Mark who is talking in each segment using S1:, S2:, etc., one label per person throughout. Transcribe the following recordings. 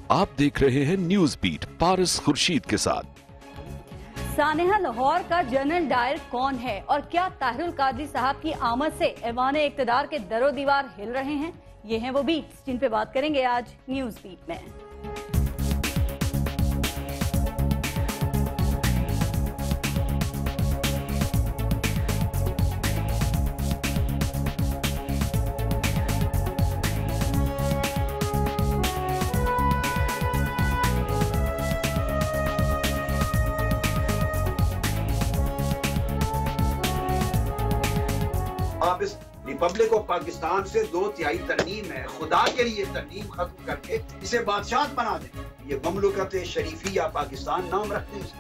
S1: आप देख रहे हैं न्यूज बीट पारस खुर्शीद के साथ।
S2: सानेहा लाहौर का जनरल डायर कौन है और क्या ताहिरुल कादरी साहब की आमद से ऐवान इक्तदार के दरो दीवार हिल रहे हैं? ये हैं वो बीट्स जिन पे बात करेंगे आज न्यूज बीट में।
S3: आप इस रिपब्लिक ऑफ पाकिस्तान से 2/3 तरमीम है, खुदा के लिए तरमीम खत्म करके इसे बादशाह बना दें। ये ममलुकत शरीफिया पाकिस्तान नाम रखते हैं।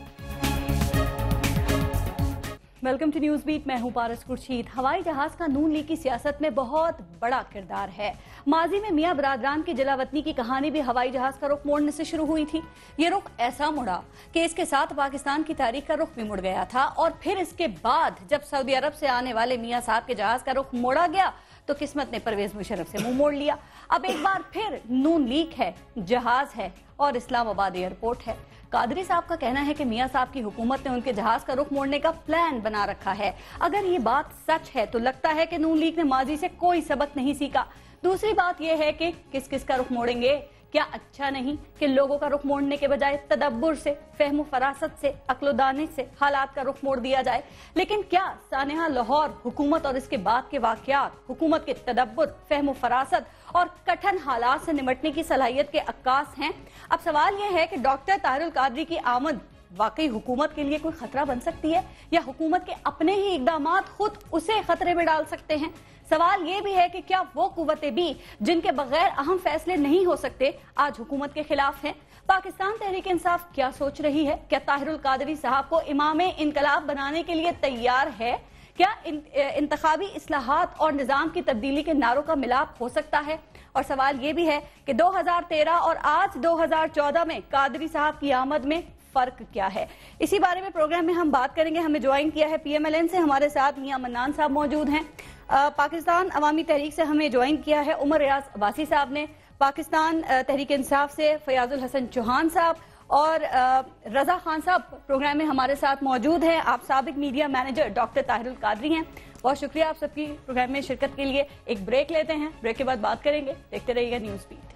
S2: वेलकम टू न्यूज बीट, मैं हूं पारस खुर्शीद। हवाई जहाज का नून लीग की सियासत में बहुत बड़ा किरदार है। माजी में मियां बरादरान की जलावतनी की कहानी भी हवाई जहाज का रुख मोड़ने से शुरू हुई थी। ये रुख ऐसा मुड़ा कि इसके साथ पाकिस्तान की तारीख का रुख भी मुड़ गया था और फिर इसके बाद जब सऊदी अरब से आने वाले मियां साहब के जहाज का रुख मोड़ा गया तो किस्मत ने परवेज मुशर्रफ से मुंह मोड़ लिया। अब एक बार फिर नून लीग है, जहाज है और इस्लामाबाद एयरपोर्ट है। कादरी साहब का कहना है कि मियां साहब की हुकूमत ने उनके जहाज का रुख मोड़ने का प्लान बना रखा है। अगर ये बात सच है तो लगता है कि नून लीग ने माजी से कोई सबक नहीं सीखा। दूसरी बात यह है कि किस किस का रुख मोड़ेंगे। क्या अच्छा नहीं कि लोगों का रुख मोड़ने के बजाय तदब्बुर से, फहम फरासत से, अक्लोदानिश से हालात का रुख मोड़ दिया जाए? लेकिन क्या सानेहा लाहौर हुकूमत और इसके बाद के वाकयात हुकूमत के तदब्बुर, फहम फरासत और कठिन हालात से निमटने की सलाहियत के अक्कास हैं? अब सवाल यह है कि डॉक्टर ताहिरुल कादरी की आमद वाकई हुकूमत के लिए कोई खतरा बन सकती है या हुकूमत के अपने ही इकदामात खुद उसे खतरे में डाल सकते हैं? सवाल ये भी है कि क्या वो कुव्वतें भी जिनके बगैर अहम फैसले नहीं हो सकते आज हुकूमत के खिलाफ हैं? पाकिस्तान तहरीक इंसाफ क्या सोच रही है? क्या ताहिरुल कादरी साहब को इमाम इनकलाब बनाने के लिए तैयार है? क्या इंतखाबी इस्लाहात और निजाम की तब्दीली के नारों का मिलाप हो सकता है? और सवाल ये भी है कि 2013 और आज 2014 में कादरी साहब की आमद में फर्क क्या है? इसी बारे में प्रोग्राम में हम बात करेंगे। हमें ज्वाइन किया है PMLN से, हमारे साथ मियां मन्नान साहब मौजूद हैं। पाकिस्तान अवामी तहरीक से हमें ज्वाइन किया है उमर रियाज अब्बासी साहब ने। पाकिस्तान तहरीक इंसाफ से फयाजुल हसन चौहान साहब और रजा खान साहब प्रोग्राम में हमारे साथ मौजूद हैं। आप साबिक media manager doctor Tahirul Qadri हैं। बहुत शुक्रिया आप सबकी प्रोग्राम में शिरकत के लिए। एक ब्रेक लेते हैं, ब्रेक के बाद बात करेंगे। देखते रहिएगा न्यूज बीट।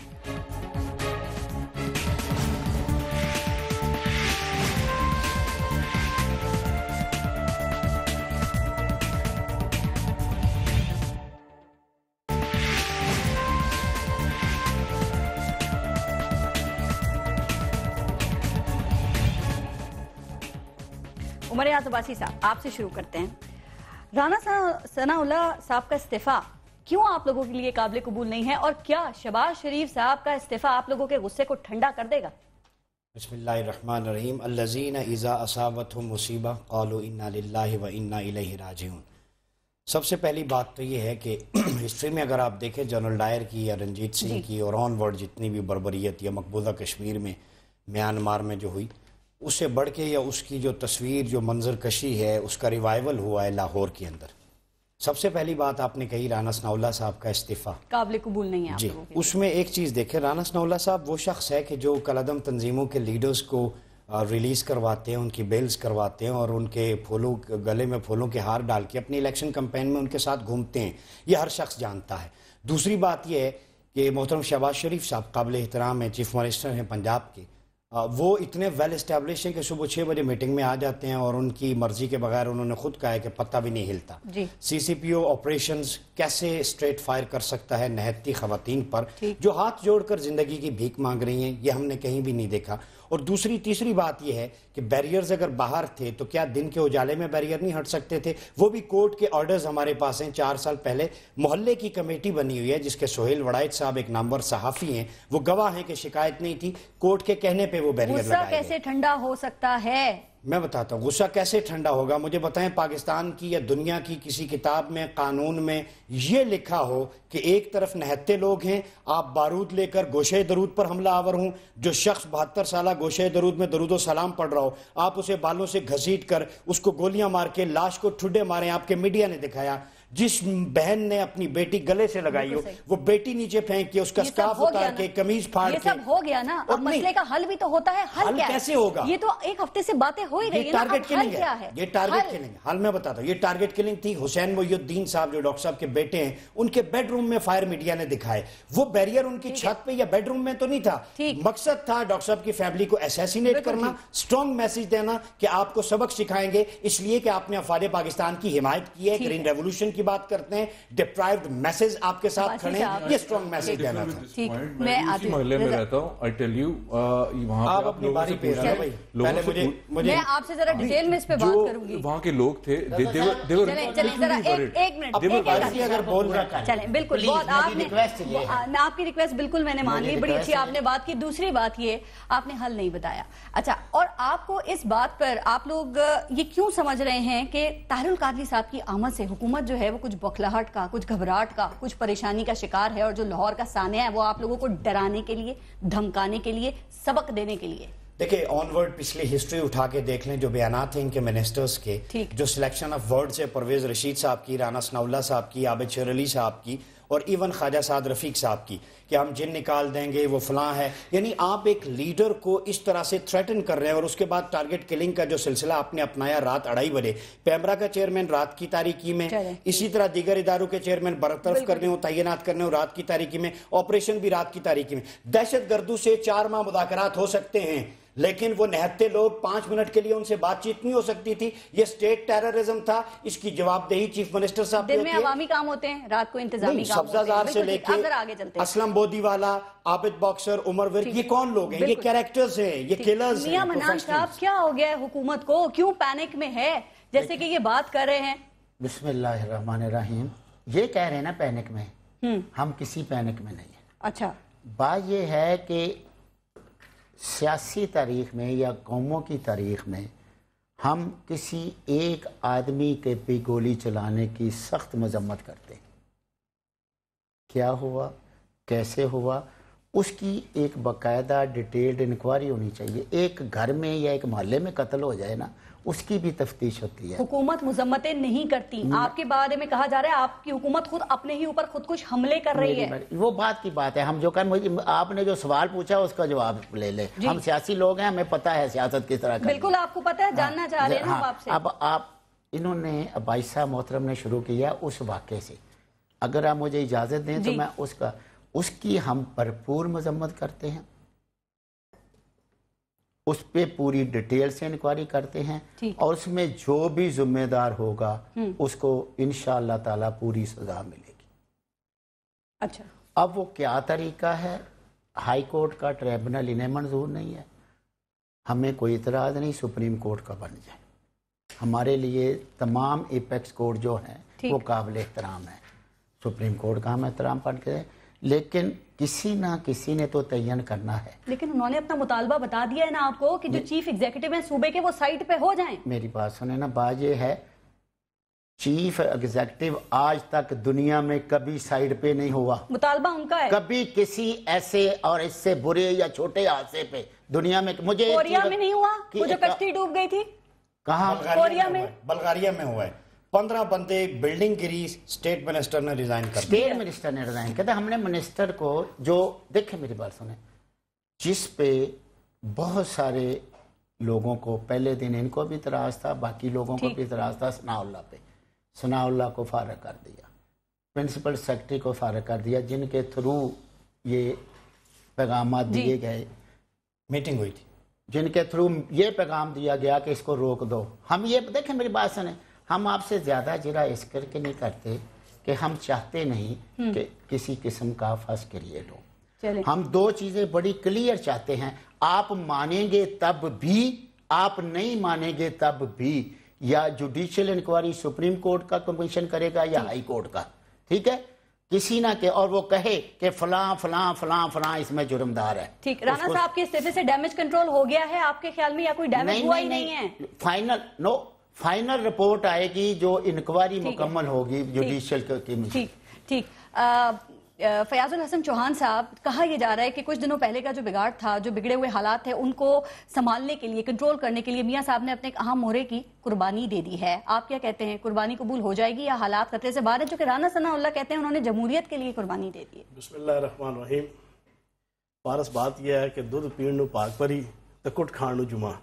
S2: उमर रियाज अब्बासी साहब, आपसे शुरू करते हैं। राना सनाउल्लाह साहब का इस्तीफा क्यों आप लोगों के लिए काबिल कबूल नहीं है और क्या शहबाज शरीफ साहब का इस्तीफा आप लोगों के गुस्से को ठंडा कर देगा?
S4: बिस्मिल्लाहिर्रहमानिर्रहीम। अल्लज़ीना इज़ा असाबतहुम मुसीबा क़ालू इन्ना लिल्लाहि व इन्ना इलैहि राजिऊन। सबसे पहली बात तो ये है कि हिस्ट्री में अगर आप देखें जनरल डायर की या रंजीत सिंह की और ऑन वर्ड जितनी भी बर्बरियत या मकबूजा कश्मीर में, म्यांमार में जो हुई, उससे बढ़ के या उसकी जो तस्वीर, जो मंजर कशी है, उसका रिवाइवल हुआ है लाहौर के अंदर। सबसे पहली बात आपने कही राना सनाउल्लाह साहब का इस्तीफा
S2: काबिल कबूल नहीं है आप
S4: जी।
S2: लोगों के?
S4: उसमें एक चीज़ देखें, राना सनाउल्लाह साहब वो शख्स है कि जो कलअदम तंजीमों के लीडर्स को रिलीज़ करवाते हैं, उनकी बेल्स करवाते हैं और उनके फूलों, गले में फूलों के हार डाल के अपनी इलेक्शन कैंपेन में उनके साथ घूमते हैं। ये हर शख्स जानता है। दूसरी बात यह है कि मोहतरम शहबाज शरीफ साहब काबिल एहतराम हैं, चीफ मिनिस्टर हैं पंजाब के। वो इतने वेल एस्टैब्लिश हैं कि सुबह 6 बजे मीटिंग में आ जाते हैं और उनकी मर्जी के बगैर उन्होंने खुद कहा है कि पत्ता भी नहीं हिलता। CCPO ऑपरेशंस कैसे स्ट्रेट फायर कर सकता है नहती खवातीन पर जो हाथ जोड़कर जिंदगी की भीख मांग रही हैं? ये हमने कहीं भी नहीं देखा। और तीसरी बात यह है कि बैरियर्स अगर बाहर थे तो क्या दिन के उजाले में बैरियर नहीं हट सकते थे? वो भी कोर्ट के ऑर्डर्स हमारे पास हैं। 4 साल पहले मोहल्ले की कमेटी बनी हुई है जिसके सोहेल वड़ाइच साहब एक नामवर सहाफ़ी हैं, वो गवाह हैं कि शिकायत नहीं थी, कोर्ट के कहने पे वो बैरियर लगाए गए।
S2: कैसे ठंडा हो सकता है?
S4: मैं बताता हूँ गुस्सा कैसे ठंडा होगा। मुझे बताएं, पाकिस्तान की या दुनिया की किसी किताब में, कानून में ये लिखा हो कि एक तरफ नहत्ते लोग हैं, आप बारूद लेकर गोशे दरूद पर हमला आवर हूं, जो शख्स 72 साल गोशे दरूद में दरूदो सलाम पढ़ रहा हो, आप उसे बालों से घसीट कर उसको गोलियां मार के लाश को ठुड्डे मारे? आपके मीडिया ने दिखाया جس بہن نے اپنی بیٹی گلے سے لگائی ہو وہ بیٹی نیچے پھینک کے اس کا سکارف اتار کے قمیض پھاڑ کے،
S2: یہ سب ہو گیا نا، اب مسئلے کا حل بھی تو ہوتا ہے. حل
S4: کیسے ہوگا؟
S2: یہ تو ایک ہفتے سے باتیں ہو ہی رہی ہیں.
S4: ٹارگٹ کلنگ ہے، یہ ٹارگٹ کلنگ. حل میں بتاتا ہوں، یہ ٹارگٹ کلنگ تھی. حسین محی الدین صاحب جو ڈاکٹر صاحب کے بیٹے ہیں، ان کے بیڈ روم میں فائر میڈیا نے دکھائے. وہ بیریئر ان کی چھت پہ یا بیڈ روم میں تو نہیں تھا. مقصد تھا ڈاکٹر صاحب کی فیملی کو اسیسینیٹ کرنا، سٹرونگ میسج دینا کہ آپ کو سبق سکھائیں گے اس لیے کہ آپ نے افواج پاکستان کی حمایت کی ہے. گرین ریولوشن کی بات کرتے ہیں، ڈپرائیوڈ میسج آپ کے ساتھ کھڑے ہیں، یہ سٹرونگ میسج دینا تھا.
S2: میں
S5: اسی محلے میں رہتا ہوں. آئی ٹیل یو، وہاں
S4: آپ اپنی باری پہ رہا بھائی. پہلے
S2: میں آپ سے ذرا ڈیٹیل میں اس پہ بات کروں گی.
S5: وہاں کے لوگ تھے،
S2: چلیں ذرا ایک منٹ
S4: اگر بول رہا ہے
S2: چلیں بالکل. بہت آپ نے، میں آپ کی ریکویسٹ بالکل میں نے مان لی، بڑی اچھی آپ نے بات کی. دوسری بات یہ آپ نے حل نہیں بتایا. اچھا، اور آپ کو اس بات پر آپ لوگ یہ کیوں سمجھ رہے ہیں کہ طاہر القادری صاحب کی آمد سے حکومت جو ہے وہ کچھ بوکھلاہٹ کا، کچھ گھبراہٹ کا، کچھ پریشانی کا شکار ہے، اور جو لاہور کا سانحہ ہے وہ آپ لوگوں کو ڈرانے کے لیے، دھمکانے کے لیے، سبق دینے کے لیے؟
S4: دیکھیں آن ورڈ پچھلی ہسٹری اٹھا کے دیکھ لیں، جو بیانات ہیں ان کے منسٹرز کے، جو سلیکشن آف ورڈز ہے پرویز رشید صاحب کی، رانا ثناء اللہ صاحب کی، عابد شیر علی صاحب کی، اور ایون خواجہ سعد رفیق صاحب کی، کہ ہم جن نکال دیں گے، وہ فلاں ہے. یعنی آپ ایک لیڈر کو اس طرح سے تھریٹن کر رہے ہیں. اور اس کے بعد ٹارگٹ کلنگ کا جو سلسلہ آپ نے اپنایا رات 2:30 بجے، پیمرا کا چیئرمین رات کی تاریکی میں، اسی طرح دیگر اداروں کے چیئرمین برطرف کرنے ہوں، تعینات کرنے ہوں رات کی تاریکی میں، آپریشن بھی رات کی تاریکی میں. دہشت گردوں سے 4 ماہ مذاکرات ہو سکتے ہیں، لیکن وہ نہتے لوگ 5 منٹ کے لیے ان سے بات چیت نہیں ہو سکتی تھی. یہ سٹیٹ ٹیررزم تھا. اس کی جواب دہی چیف منسٹر صاحب
S2: دن میں عوامی کام ہوتے ہیں، رات کو انتظامی کام ہوتے ہیں.
S4: سبزہ زار سے لے کے اسلم بودی والا، عابد باکسر، عمر ورک، یہ کون لوگ ہیں؟ یہ کیریکٹرز ہیں، یہ کلرز ہیں.
S2: میاں منان صاحب کیا ہو گیا ہے حکومت کو؟ کیوں پینک میں ہے جیسے کہ یہ بات کر رہے ہیں؟
S6: بسم اللہ الرحمن الرحیم. یہ کہہ رہے ہیں نا پینک میں، ہم کسی پینک میں نہیں ہیں.
S2: اچھا،
S6: بات یہ ہے کہ سیاسی تاریخ میں یا قوموں کی تاریخ میں ہم کسی ایک آدمی کے پہ گولی چلانے کی سخت مذمت کرتے ہیں. کیا ہوا، کیسے ہوا، اس کی ایک باقاعدہ ڈیٹیلڈ انکوائری ہونی چاہیے. ایک گھر میں یا ایک محلے میں قتل ہو جائے نا، اس کی بھی تفتیش ہوتی ہے.
S2: حکومت مذمتیں نہیں کرتی. آپ کے بارے میں کہا جا رہا ہے آپ کی حکومت خود اپنے ہی اوپر خود کچھ حملے کر رہی ہے.
S6: وہ بات کی بات ہے. ہم جو آپ نے جو سوال پوچھا اس کا جواب لے لیں. ہم سیاسی لوگ ہیں، ہمیں پتہ ہے سیاست کس طرح کرنی.
S2: بالکل آپ کو پتہ ہے، جاننا چاہ رہے ہیں آپ سے.
S6: اب انہوں نے عبائسہ محترم نے شروع کیا اس واقعے سے. اگر آپ مجھے اجازت دیں تو میں اس کی ہم بھرپور مذمت کرتے ہیں، اس پہ پوری ڈیٹیل سے انکوائری کرتے ہیں، اور اس میں جو بھی ذمہ دار ہوگا اس کو انشاءاللہ تعالی پوری سزا ملے گی.
S2: اچھا،
S6: اب وہ کیا طریقہ ہے، ہائی کورٹ کا ٹریبونل انہیں منظور نہیں ہے. ہمیں کوئی اعتراض نہیں سپریم کورٹ کا بن جائے. ہمارے لیے تمام ایپیکس کورٹ جو ہیں وہ قابل احترام ہیں. سپریم کورٹ کا ہم احترام کرتے ہیں، لیکن کسی نہ کسی نے تو تعین کرنا ہے.
S2: لیکن انہوں نے اپنا مطالبہ بتا دیا ہے نا آپ کو کہ جو چیف ایگزیکٹو ہیں صوبے کے وہ سائٹ پہ ہو جائیں.
S6: میری بات سنیں نا. بات یہ ہے چیف ایگزیکٹو آج تک دنیا میں کبھی سائٹ پہ نہیں ہوا.
S2: مطالبہ ان کا ہے.
S6: کبھی کسی ایسے اور اس سے برے یا چھوٹے حادثے پہ دنیا میں. مجھے
S2: کوریا میں نہیں ہوا وہ جو کشتی ڈوب گئی تھی؟
S6: کہاں؟
S2: کوریا میں،
S4: بلغاریہ میں ہوا ہے. 15 بندے، بلڈنگ گری، اسٹیٹ منسٹر نے ریزائن کر دیا.
S6: اسٹیٹ منسٹر نے ریزائن کر دیا. ہم نے منسٹر کو جو دیکھیں میری بات سنیں، جس پہ بہت سارے لوگوں کو پہلے دن ان کو بھی اعتراض تھا، باقی لوگوں کو بھی اعتراض تھا، ثناء اللہ پہ. ثناء اللہ کو فارغ کر دیا، پرنسپل سیکرٹری کو فارغ کر دیا، جن کے تھرو یہ پیغامات دیے گئے.
S4: میٹنگ ہوئی تھی
S6: جن کے تھرو یہ پیغام دیا گیا کہ اس کو روک دو. ہم یہ دیکھیں میری بات سنیں، ہم آپ سے زیادہ جرا اس کر کے نہیں کرتے کہ ہم چاہتے نہیں کہ کسی قسم کا فس کریٹ ہو. ہم 2 چیزیں بڑی کلیئر چاہتے ہیں. آپ مانیں گے تب بھی، آپ نہیں مانیں گے تب بھی. یا جوڈیشل انکوائری سپریم کورٹ کا کمیشن کرے گا یا ہائی کورٹ کا، ٹھیک ہے، کسی نہ کہ، اور وہ کہے کہ فلاں فلاں فلاں فلاں اس میں جرمدار ہے.
S2: ٹھیک. رانا صاحب کے استعفے سے ڈیمیج کنٹرول ہو گیا ہے آپ کے خیال میں، یا کوئی ڈیمیج ہوا ہی نہیں ہے؟
S6: فائنل رپورٹ آئے گی جو انکوائری مکمل ہوگی جوڈیشل کی.
S2: ٹھیک. فیاض الحسن چوہان صاحب، کہا یہ جا رہا ہے کہ کچھ دنوں پہلے کا جو بگاڑ تھا، جو بگڑے ہوئے حالات تھے، ان کو سنبھالنے کے لیے، کنٹرول کرنے کے لیے میاں صاحب نے اپنے ایک اہم مہرے کی قربانی دے دی ہے. آپ کیا کہتے ہیں، قربانی قبول ہو جائے گی یا حالات خطرے سے باہر ہیں؟ چونکہ رانا ثناء اللہ کہتے ہیں انہوں نے جمہوریت کے لیے قربانی دے دی ہے.
S7: بسم اللہ الرحمن الرحیم. پارس بات یہ ہے کہ دودھ پین نو پاک پری تو کٹ کھان نو جمعہ.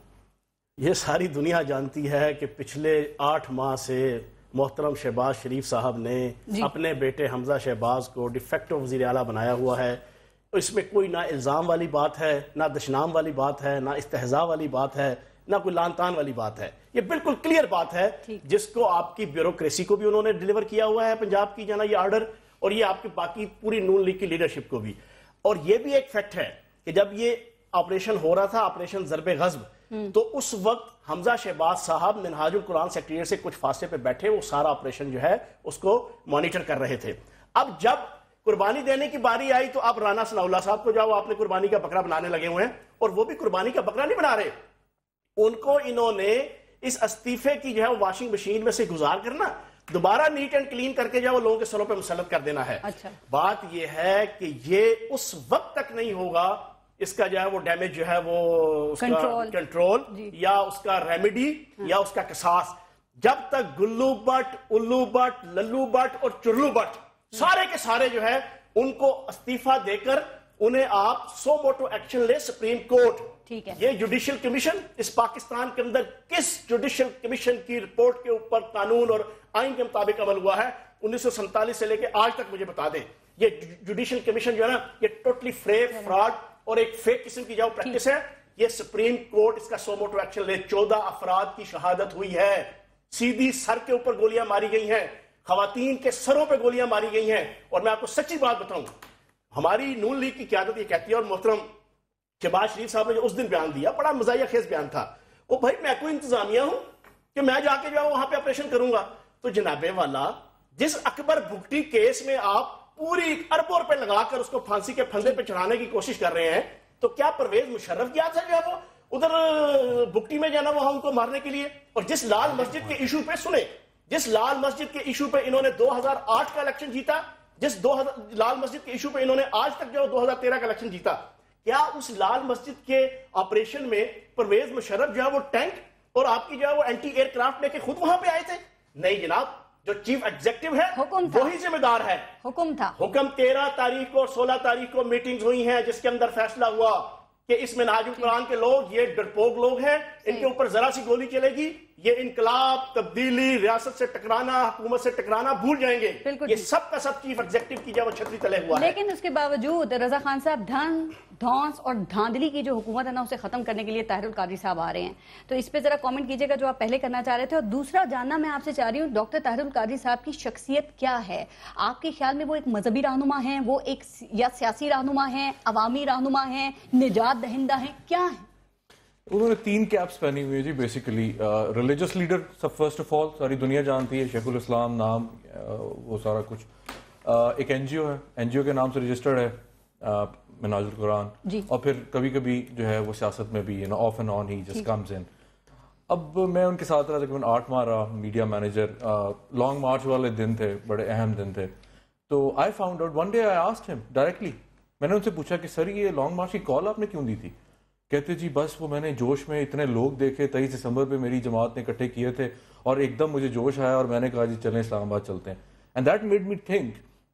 S7: یہ ساری دنیا جانتی ہے کہ پچھلے 8 ماہ سے محترم شہباز شریف صاحب نے اپنے بیٹے حمزہ شہباز کو ڈیفیکٹو وزیر اعلیٰ بنایا ہوا ہے. اس میں کوئی نہ الزام والی بات ہے، نہ دشنام والی بات ہے، نہ استہزاء والی بات ہے، نہ کوئی لان تان والی بات ہے. یہ بالکل کلیئر بات ہے جس کو آپ کی بیوروکریسی کو بھی انہوں نے ڈیلیور کیا ہوا ہے پنجاب کی جانا یہ آرڈر، اور یہ آپ کی باقی پوری نون لیگ کی لیڈرشپ کو بھی. اور یہ بھی ایک فیکٹ ہے کہ جب یہ آپریشن ہو رہا تھا، آپریشن ضرب غضب، تو اس وقت حمزہ شہباز صاحب منہاج القرآن سیکریٹریٹ سے کچھ فاصلے پہ بیٹھے، وہ سارا آپریشن جو ہے اس کو مانیٹر کر رہے تھے. اب جب قربانی دینے کی باری آئی تو اب رانا ثناء اللہ صاحب کو جاؤ آپ نے قربانی کا بکرا بنانے لگے ہوئے ہیں، اور وہ بھی قربانی کا بکرا نہیں بنا رہے. ان کو انہوں نے اس استعفے کی جو ہے واشنگ مشین میں سے گزار کرنا، دوبارہ نیٹ اینڈ کلین کر کے جو ہے لوگوں کے سروں پہ مسلط کر دینا ہے. بات یہ ہے کہ یہ اس وقت تک نہیں ہوگا اس کا جو ہے وہ ڈیمیج جو ہے وہ اس کا کنٹرول یا اس کا ریمیڈی یا اس کا قصاص، جب تک گلو بٹ، الو بٹ، للو بٹ اور چرلو بٹ سارے کے سارے جو ہے ان کو استعفیٰ دے کر انہیں آپ سو موٹو ایکشن لے سپریم کورٹ. یہ جوڈیشل کمیشن اس پاکستان کے اندر کس جوڈیشل کمیشن کی رپورٹ کے اوپر قانون اور آئین کے مطابق عمل ہوا ہے 1947 سے لے کے آج تک مجھے بتا دیں. یہ جوڈیشل کمیشن جو ہے نا یہ ٹوٹلی فراڈ اور ایک فیک قسم کی جو پریکٹس ہے. یہ سپریم کورٹ اس کا سو موٹو ایکشن لے. 14 افراد کی شہادت ہوئی ہے، سیدھی سر کے اوپر گولیاں ماری گئی ہیں، خواتین کے سروں پہ گولیاں ماری گئی ہیں. اور میں آپ کو سچی بات بتاؤں، ہماری نون لیگ کی قیادت یہ کہتی ہے، اور محترم شہباز شریف صاحب نے جو اس دن بیان دیا بڑا مزاحیہ خیز بیان تھا، وہ بھائی میں کوئی انتظامیہ ہوں کہ میں جا کے جو ہے وہاں پہ آپریشن کروں گا. تو جناب والا جس اکبر بھگٹی کیس میں آپ پوری اربوں روپے لگا کر اس کو پھانسی کے پھندے پہ چڑھانے کی کوشش کر رہے ہیں، تو کیا پرویز مشرف کیا تھا جو ہے وہ ادھر بھگٹی میں جانا وہاں ان کو مارنے کے لیے؟ اور جس لال مسجد کے ایشو پہ سنیں، جس لال مسجد کے ایشو پہ انہوں نے 2008 کا الیکشن جیتا، جس لال مسجد کے ایشو پہ انہوں نے آج تک جو 2013 کا الیکشن جیتا، کیا اس لال مسجد کے آپریشن میں پرویز مشرف جو ہے وہ ٹینک اور آپ کی جو ہے وہ اینٹی ایئر کرافٹ لے کے خود وہاں پہ آئے تھے؟ نہیں جناب، جو چیف ایگزیکٹو ہے وہی ذمہ دار ہے. حکم 13 تاریخ کو اور 16 تاریخ کو میٹنگز ہوئی ہیں جس کے اندر فیصلہ ہوا کہ اس منہاج القرآن کے لوگ یہ ڈرپوک لوگ ہیں، ان کے اوپر ذرا سی گولی چلے گی یہ انقلاب، تبدیلی، ریاست سے ٹکرانا، حکومت سے ٹکرانا بھول جائیں گے. یہ سب کا سب چیف ایگزیکٹو کی جو چھتری تلے ہوا ہے.
S2: لیکن اس کے باوجود رضا خان صاحب ڈھن دھونس اور دھاندلی کی جو حکومت ہے نا اسے ختم کرنے کے لیے طاہر القادری صاحب آ رہے ہیں، تو اس پہ ذرا کامنٹ کیجئے گا جو آپ پہلے کرنا چاہ رہے تھے. اور دوسرا جاننا میں آپ سے چاہ رہی ہوں ڈاکٹر طاہر القادری صاحب کی شخصیت کیا ہے؟ آپ کے خیال میں وہ ایک مذہبی رہنما ہیں، وہ ایک یا سیاسی رہنما ہیں، عوامی رہنما ہیں، نجات دہندہ ہیں، کیا ہیں؟
S5: انہوں نے 3 کیپس پہنی ہوئی ہے جی. بیسیکلی ریلیجس لیڈر سب فرسٹ آف آل، ساری دنیا جانتی ہے، شیخ الاسلام نام وہ سارا کچھ. ایک این جی او ہے، این جی او کے نام سے رجسٹرڈ ہے منہاج القرآن، اور پھر کبھی کبھی جو ہے وہ سیاست میں بھی آف اینڈ آن ہی جسٹ کمز ان. اب میں ان کے ساتھ رہا تقریباً 8 ماہ رہا، میڈیا مینیجر. لانگ مارچ والے دن تھے، بڑے اہم دن تھے. تو I found out one day, I asked him directly, میں نے ان سے پوچھا کہ سر یہ لانگ مارچ کی کال آپ نے کیوں دی تھی؟ کہتے جی بس وہ میں نے جوش میں اتنے لوگ دیکھے 23 دسمبر پہ میری جماعت نے اکٹھے کیے تھے اور ایک دم مجھے جوش آیا اور میں نے کہا جی چلیں اسلام آباد چلتے ہیں. And that made me think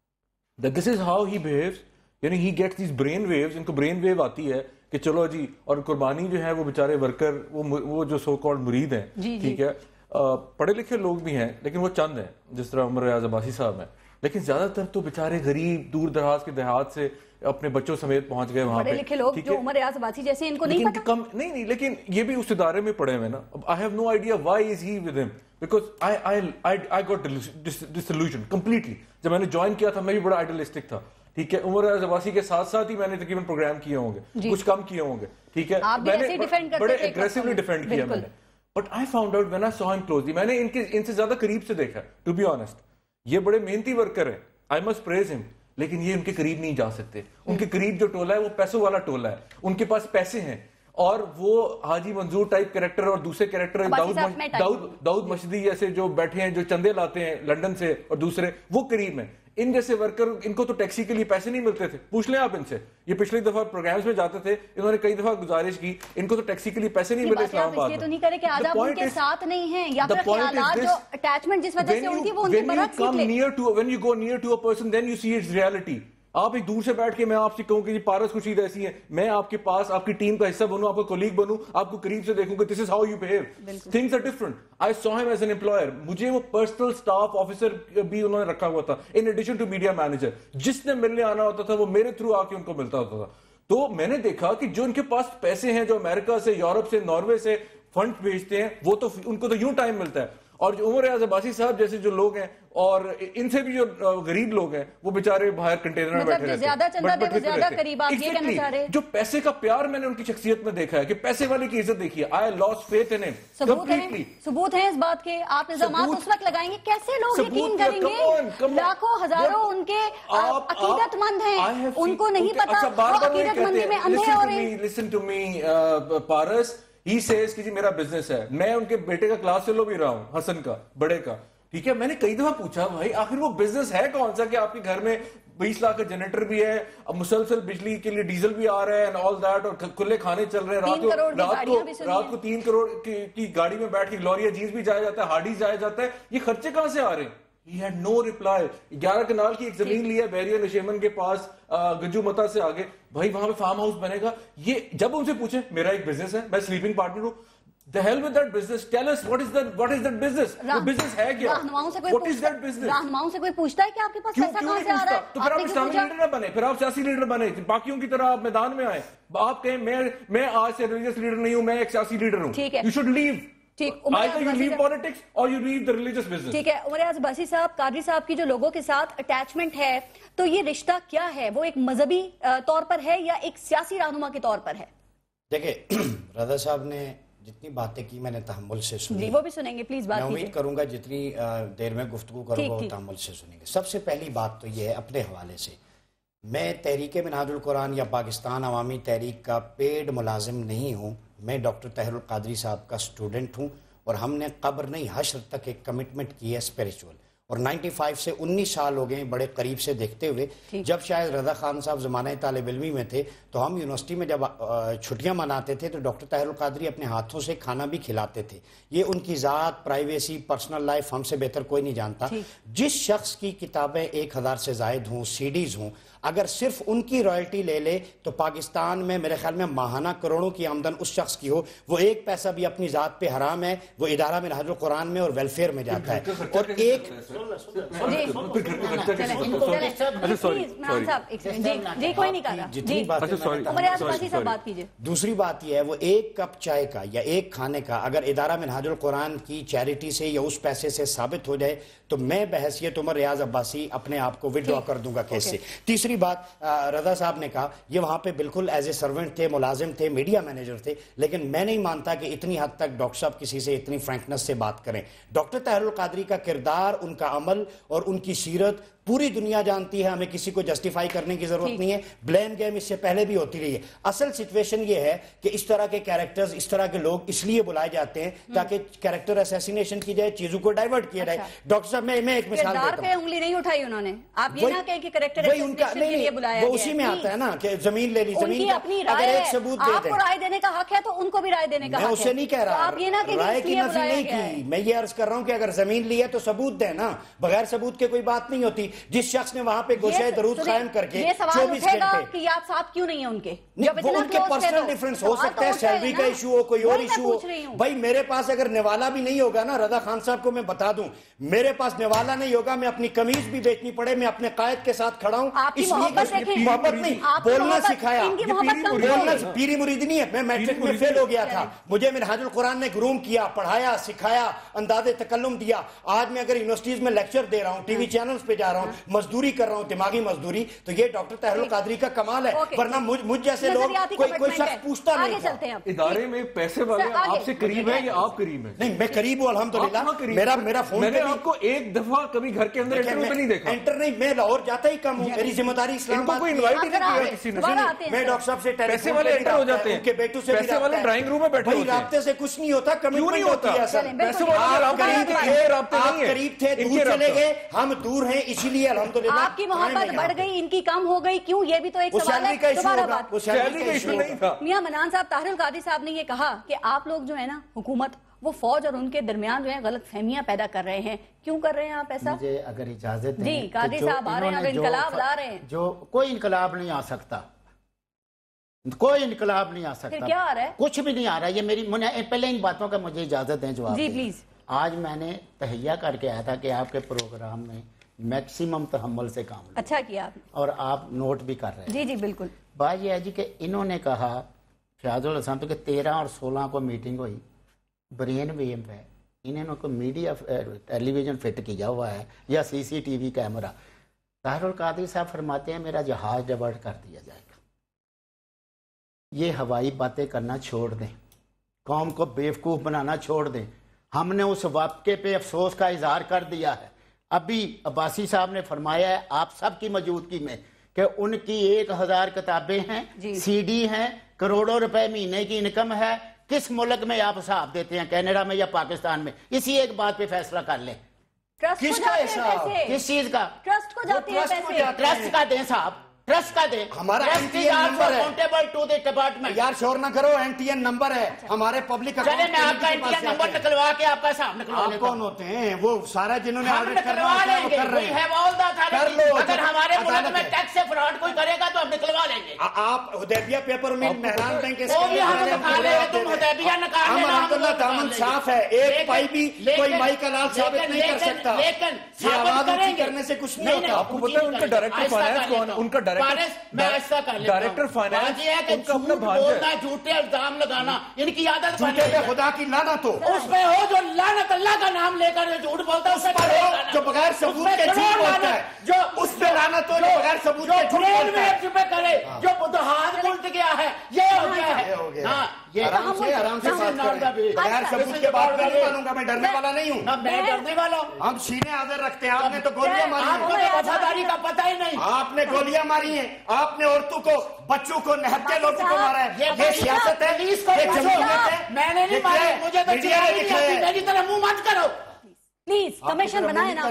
S5: that this is how he behaves, یعنی he gets these brain waves. ان کو برین ویو آتی ہے کہ چلو جی. اور قربانی جو ہے وہ بیچارے ورکر، وہ جو سو کالڈ مرید ہیں، ٹھیک ہے، پڑھے لکھے لوگ بھی ہیں لیکن وہ چند ہیں جس طرح عمر ریاض عباسی صاحب ہیں، لیکن زیادہ تر تو بیچارے غریب دور دراز کے دیہات سے اپنے بچوں سمیت پہنچ گئے وہاں پہ.
S2: پڑھے لکھے لوگ جو عمر ریاض عباسی جیسے ان کو نہیں پتا. کم
S5: نہیں، لیکن یہ بھی اس ادارے میں پڑھے ہوئے نا. I have no idea why is he with him because I got disillusioned completely. جب میں نے جوائن کیا تھا میں بھی بڑا آئیڈیلسٹک تھا، ٹھیک ہے. عمر ریاض عباسی کے ساتھ ساتھ ہی میں نے تقریباً پروگرام کیے ہوں گے، کچھ کم کیے ہوں گے، ٹھیک ہے. میں نے بڑے اگریسولی ڈیفینڈ کیا میں نے. But I found out when I saw him closely، میں نے ان سے زیادہ قریب سے دیکھا. to be honest یہ بڑے محنتی ورکر ہیں، I must praise him، لیکن یہ ان کے قریب نہیں جا سکتے. ان کے قریب جو ٹولہ ہے وہ پیسوں والا ٹولہ ہے، ان کے پاس پیسے ہیں، اور وہ حاجی منظور ٹائپ کریکٹر اور دوسرے کریکٹر داؤد مشدی جیسے جو بیٹھے ہیں، جو چندے لاتے ہیں لنڈن سے، اور دوسرے وہ قریب ہیں. ان جیسے ورکر ان کو تو ٹیکسی کے لیے پیسے نہیں ملتے تھے, پوچھ لیں آپ ان سے, یہ پچھلی دفعہ پروگرامز میں جاتے تھے, انہوں نے کئی دفعہ گزارش کی, ان کو تو ٹیکسی کے لیے پیسے نہیں ملے اسلام آباد میں.
S2: یہ تو نہیں کرے کہ آج آپ ان کے ساتھ نہیں ہیں, یا پھر خیالات جو اٹیچمنٹ جس وجہ سے ان کی وہ ان کے برعکس نکلے.
S5: When you go near to a person, then you see its reality. آپ ایک دور سے بیٹھ کے میں آپ سے کہوں کہ پارس خورشید ایسی ہیں, میں آپ کے پاس آپ کی ٹیم کا حصہ بنوں, آپ کا کولیگ بنوں, آپ کو قریب سے دیکھوں کہ this is how you behave. Things are different. I saw him as an employer. مجھے وہ پرسنل اسٹاف آفیسر بھی انہوں نے رکھا ہوا تھا in addition to media manager. جس نے ملنے آنا ہوتا تھا وہ میرے تھرو آ کے ان کو ملتا ہوتا تھا. تو میں نے دیکھا کہ جو ان کے پاس پیسے ہیں, جو امریکہ سے, یورپ سے, ناروے سے فنڈ بھیجتے ہیں, وہ تو ان کو تو یوں ٹائم ملتا ہے. اور جو عمر ریاض عباسی صاحب جیسے جو لوگ ہیں, اور ان سے بھی جو غریب لوگ ہیں, وہ بیچارے باہر کنٹینر میں بیٹھے رہتے ہیں. جو پیسے کا پیار میں نے ان کی شخصیت میں دیکھا ہے کہ پیسے والے کی عزت دیکھی ہے. I lost faith in him completely.
S2: ثبوت ہے اس بات کے, آپ الزامات اس وقت لگائیں گے, کیسے لوگ یقین کریں گے؟ لاکھوں ہزاروں ان کے عقیدت مند ہیں, ان کو نہیں پتا وہ عقیدت مندی میں اندھے ہو رہے ہیں.
S5: Listen to me, Paras. He says کہ جی میرا بزنس ہے, میں ان کے بیٹے کا کلاس فیلو بھی رہا ہوں, حسن کا, بڑے کا, ٹھیک ہے. میں نے کئی دفعہ پوچھا بھائی آخر وہ بزنس ہے کون سا کہ آپ کے گھر میں 20 لاکھ کا جنریٹر بھی ہے, مسلسل بجلی کے لیے ڈیزل بھی آ رہا ہے, and all that, اور کھلے کھانے چل رہے ہیں, رات کو 3 کروڑ کی گاڑی میں بیٹھ کے گلوریا جینز بھی جایا جاتا ہے, ہارڈیز جایا جاتا ہے. یہ خرچے کہاں سے آ رہے ہیں؟ He had no reply. 11 Kunal کی ایک زمین لی ہے بیریا نشیمن کے پاس, گجو متا سے آگے, بھائی وہاں پہ فارم ہاؤس بنے گا. یہ جب ان سے پوچھیں میرا ایک بزنس ہے, میں سلیپنگ پارٹنر ہوں, the hell with that business, tell us what is that business. وہ بزنس ہے کیا, what is that business.
S2: رہنماؤں سے کوئی پوچھتا ہے کہ آپ کے پاس پیسہ کہاں سے آ رہا ہے؟
S5: تو پھر آپ اسلامی لیڈر نہ بنے, پھر آپ سیاسی لیڈر بنے, باقیوں کی طرح آپ میدان میں آئیں, آپ کہیں میں آج سے ریلیجس لیڈر نہیں ہوں, میں ایک سیاسی لیڈر ہوں. You should leave. Either you leave politics or you leave the religious business.
S2: ٹھیک ہے. عمر ریاض عباسی صاحب, قادری صاحب کی جو لوگوں کے ساتھ اٹیچمنٹ ہے, تو یہ رشتہ کیا ہے؟ وہ ایک مذہبی طور پر ہے یا ایک سیاسی رہنما کے طور پر ہے؟
S4: دیکھیں, رضا صاحب نے جتنی باتیں کی میں نے تحمل سے سنی,
S2: وہ بھی سنیں گے پلیز. بات
S4: میں امید کروں گا جتنی دیر میں گفتگو کروں گا وہ تحمل سے سنیں گے. سب سے پہلی بات تو یہ ہے اپنے حوالے سے, میں تحریک منہاج القرآن یا پاکستان عوامی تحریک کا پیڈ ملازم نہیں ہوں. میں ڈاکٹر طاہر القادری صاحب کا اسٹوڈنٹ ہوں, اور ہم نے قبر نہیں حشر تک ایک کمٹمنٹ کی ہے اسپریچول, اور 95 سے 19 سال ہو گئے بڑے قریب سے دیکھتے ہوئے. جب شاید رضا خان صاحب زمانہ طالب علمی میں تھے تو ہم یونیورسٹی میں جب چھٹیاں مناتے تھے تو ڈاکٹر طاہر القادری اپنے ہاتھوں سے کھانا بھی کھلاتے تھے. یہ ان کی ذات, پرائیویسی, پرسنل لائف ہم سے بہتر کوئی نہیں جانتا. جس شخص کی کتابیں 1000 سے زائد ہوں, سیڈیز ہوں, اگر صرف ان کی رائلٹی لے لے تو پاکستان میں میرے خیال میں ماہانہ کروڑوں کی آمدن اس شخص کی ہو, وہ ایک پیسہ بھی اپنی ذات پہ حرام ہے. وہ ادارہ منہاج القرآن میں اور ویلفیئر میں جاتا ہے. اور ایک دوسری بات یہ ہے, وہ ایک کپ چائے کا یا ایک کھانے کا اگر ادارہ منہاج القرآن کی چیریٹی سے یا اس پیسے سے ثابت ہو جائے تو میں بحیثیت عمر ریاض عباسی اپنے آپ کو وڈرا کر دوں گا کیس سے. تیسری بات, رضا صاحب نے کہا یہ وہاں پہ بالکل ایز اے سرونٹ تھے, ملازم تھے, میڈیا مینیجر تھے, لیکن میں نہیں مانتا کہ اتنی حد تک ڈاکٹر صاحب کسی سے اتنی فرینکنس سے بات کریں. ڈاکٹر طاہر القادری کا کردار, ان کا عمل اور ان کی سیرت پوری دنیا جانتی ہے, ہمیں کسی کو جسٹیفائی کرنے کی ضرورت نہیں ہے. بلیم گیم اس سے پہلے بھی ہوتی رہی ہے. اصل سچویشن یہ ہے کہ اس طرح کے کیریکٹرز, اس طرح کے لوگ اس لیے بلائے جاتے ہیں تاکہ کیریکٹر اسیسینیشن کی جائے, چیزوں کو ڈائیورٹ کیا جائے. ڈاکٹر صاحب میں ایک مثال دیتا ہوں.
S2: انگلی نہیں اٹھائی انہوں نے, آپ یہ نہ کہیں کہ کیریکٹر اسیسینیشن کے لیے بلایا گیا.
S4: وہ اسی میں آتا ہے نا کہ زمین لے لی, زمین
S2: اگر ایک ثبوت دے دیں, آپ کو رائے دینے کا حق ہے تو ان کو بھی رائے دینے کا حق ہے.
S4: میں اسے نہیں کہہ رہا,
S2: آپ یہ نہ کہیں
S4: رائے کی نفی نہیں کی, میں یہ عرض کر رہا ہوں کہ اگر زمین لی ہے تو ثبوت دیں نا, بغیر ثبوت کے کوئی بات نہیں ہوتی. جس شخص نے وہاں پہ گوشہ درود قائم کر کے 24 گھنٹے,
S2: کہ آپ ساتھ کیوں نہیں ہیں ان کے,
S4: وہ ان کے پرسنل ڈیفرنس ہو سکتا ہے, سیلری کا ایشو ہو, کوئی اور ایشو ہو. بھائی میرے پاس اگر نوالا بھی نہیں ہوگا نا, رضا خان صاحب کو میں بتا دوں, میرے پاس نوالا نہیں ہوگا, میں اپنی قمیض بھی بیچنی پڑے, میں اپنے قائد کے ساتھ کھڑا ہوں. اس لیے محبت نہیں, بولنا سکھایا. بولنا پیری مرید نہیں ہے. میں میٹرک میں فیل ہو گیا تھا, مجھے منہاج القرآن نے گروم کیا, پڑھایا, سکھایا, انداز تکلم دیا. آج میں اگر یونیورسٹیز میں لیکچر دے رہا ہوں, ٹی وی چینلز پہ جا رہا ہوں, مزدوری کر رہا ہوں, دماغی مزدوری, تو یہ ڈاکٹر طاہر القادری کا کمال ہے. ورنہ مجھ جیسے لوگ کوئی شخص پوچھتا نہیں تھا.
S5: ادارے میں پیسے والے آپ سے قریب ہیں یا آپ قریب ہیں؟
S4: نہیں, میں قریب ہوں الحمدللہ. میرا فون
S5: میں نے آپ کو ایک دفعہ کبھی گھر کے اندر انٹر نہیں دیکھا.
S4: انٹر نہیں, میں لاہور جاتا ہی کم ہوں, میری ذمہ داری اسلام آباد.
S5: کوئی انوائٹ ہی نہیں کیا کسی نے.
S4: میں ڈاکٹر صاحب سے
S5: پیسے والے انٹر ہو جاتے ہیں,
S4: ان کے بیٹوں سے
S5: پیسے والے ڈرائنگ روم میں بیٹھے ہوتے ہیں.
S4: رابطے سے کچھ نہیں ہوتا, کمیوں نہیں ہوتا.
S5: پیسے والے
S4: آپ قریب تھے, دور چلے گئے, ہم دور ہیں, اسی لیے الحمدللہ
S2: آپ کی محبت بڑھ گئی، ان کی کم ہو گئی، کیوں؟ یہ بھی تو ایک سوال ہے. دوبارہ بات،
S5: سیلری کا ایشو نہیں تھا.
S2: میاں منان صاحب، طاہر القادری صاحب نے یہ کہا کہ آپ لوگ جو ہے نا حکومت، وہ فوج اور ان کے درمیان جو ہے غلط فہمیاں پیدا کر رہے ہیں. کیوں کر رہے ہیں آپ ایسا؟
S6: مجھے اگر اجازت دیں.
S2: جی قادری صاحب آ رہے ہیں اور انقلاب لا رہے ہیں.
S6: جو کوئی انقلاب نہیں آ سکتا، کوئی انقلاب نہیں آ سکتا.
S2: پھر کیا آ رہا ہے؟
S6: کچھ بھی نہیں آ رہا. یہ میری پہلے ان باتوں کا مجھے اجازت دیں جواب.
S2: جی پلیز.
S6: آج میں نے تہیہ کر کے آیا تھا کہ آپ کے پروگرام میں میکسیمم تحمل سے کام لیں.
S2: اچھا کیا آپ نے.
S6: اور آپ نوٹ بھی کر رہے ہیں.
S2: جی جی بالکل.
S6: بات یہ ہے جی کہ انہوں نے کہا فیاض الحسن پہ کہ 13 اور 16 کو میٹنگ ہوئی، برین ویم پہ انہوں کو میڈیا ٹیلی ویژن فٹ کیا ہوا ہے یا C C T V camera. Tahir ul-Qadri صاحب فرماتے ہیں میرا جہاز ڈائیورٹ کر دیا جائے گا. یہ ہوائی باتیں کرنا چھوڑ دیں، قوم کو بیوقوف بنانا چھوڑ دیں. ہم نے اس واقعے پہ افسوس کا اظہار کر دیا ہے. ابھی عباسی صاحب نے فرمایا ہے آپ سب کی موجودگی میں کہ ان کی 1000 کتابیں ہیں، سی ڈی ہیں، کروڑوں روپے مہینے کی انکم ہے. کس ملک میں آپ حساب دیتے ہیں، کینیڈا میں یا پاکستان میں؟ اسی ایک بات پہ فیصلہ کر لیں.
S2: کس کا حساب؟
S6: کس چیز کا؟
S2: ٹرسٹ کو جاتے ہیں پیسے.
S6: ٹرسٹ کا دیں صاحب، ٹرسٹ کا دیں.
S4: ہمارا
S6: ڈپارٹمنٹ.
S4: یار شور نہ کرو، NTN نمبر ہے ہمارے پبلک اکاؤنٹ.
S6: چلے میں آپ کا NTN نمبر نکلوا کے آپ کا حساب نکلوا لیتا ہوں.
S4: کون ہوتے ہیں وہ سارا جنہوں نے
S6: ہم نکلوا لیں گے. اگر ہمارے ملک میں ٹیکس سے فراڈ کوئی کرے گا تو ہم نکلوا لیں گے.
S4: آپ حدیبیہ پیپر مل مہران بینک کے
S6: وہ بھی ہم نکال لیں گے. تم حدیبیہ نکال لینا.
S4: الحمدللہ دامن صاف ہے، ایک پائی بھی کوئی مائی کا لال ثابت نہیں کر سکتا.
S6: لیکن
S4: یہ آواز اونچی کرنے سے کچھ نہیں ہوتا.
S5: آپ کو پتا ہے ان کا ڈائریکٹر فائنانس کون ہے؟ ان کا ڈائریکٹر فائنانس ان کا اپنا بھانجا ہے.
S6: جھوٹے الزام لگانا ان کی عادت بن
S4: جھوٹے پہ خدا کی لعنت ہو.
S6: اس پہ ہو جو لعنت اللہ کا نام لے کر جھوٹ بولتا ہے، اس پہ
S4: جو بغیر ثبوت کے جھوٹ بولتا ہے،
S6: جو
S4: اس پہ لعنت ہو. جو بغیر ثبوت کے جھوٹ بولتا ہے،
S6: پہ کرے، جو بدہاد الٹ گیا ہے، یہ ہو گیا ہے. ہاں
S4: آرام سے بات کریں. بغیر ثبوت کے بعد میں نہیں مانوں گا. میں ڈرنے والا نہیں ہوں.
S6: میں ڈرنے والا ہوں.
S4: ہم سینے حاضر رکھتے ہیں. آپ نے تو گولیاں ماری
S6: آپ کو
S4: ہیں.
S6: تو وفاداری کا پتہ ہی نہیں.
S4: آپ نے گولیاں ماری ہیں. آپ نے عورتوں کو، بچوں کو، نہتے لوگوں کو مارا ہے. یہ سیاست ہے، یہ جمہوریت ہے.
S6: میں نے نہیں مارا. مجھے تو چیزیں نہیں آتی. میری طرح منہ مت کرو
S2: پلیز. کمیشن بنائے نا.